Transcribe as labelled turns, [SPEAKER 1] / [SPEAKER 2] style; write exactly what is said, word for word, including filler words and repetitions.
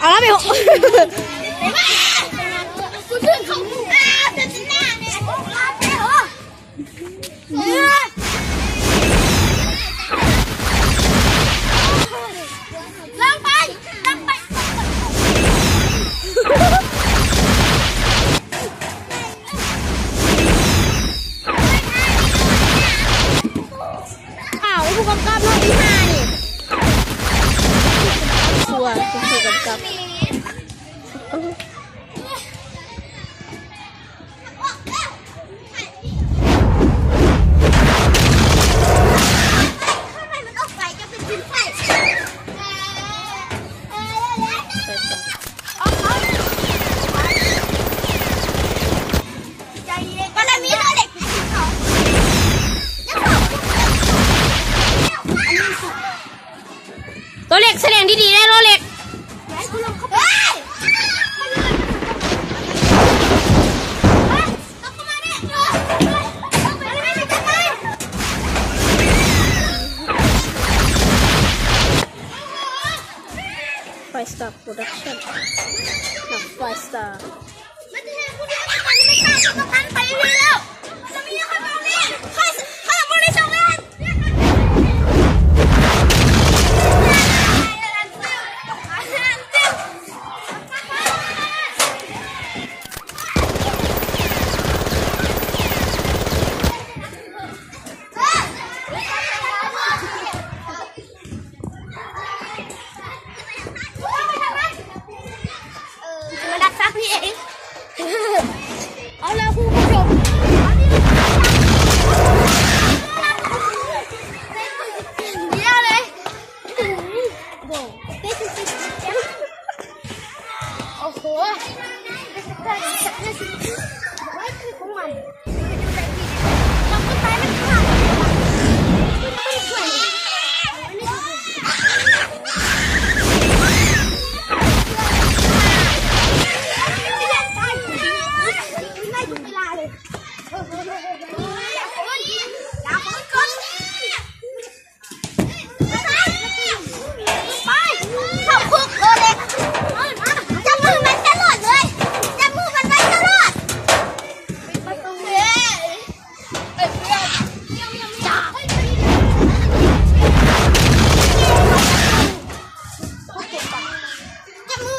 [SPEAKER 1] เอาแล้วไปหก
[SPEAKER 2] กูชื่อเขาอ่าเต็มหน้าเนี่ยโอ้ลาไปเหรอเนื้อลงไปลงไป
[SPEAKER 1] อ้าวผู้กำกับรอบที่ห้านี่ชัวร์ผู้กำกับตัวเล็กแสดงดีๆได้ตัวเล็กไฟสตาร์โปรดักชั่นหนังไฟสตาร์มันจะให้คุณได้ไปไม่ได้ต้องการไปเรื่อยๆแล้ว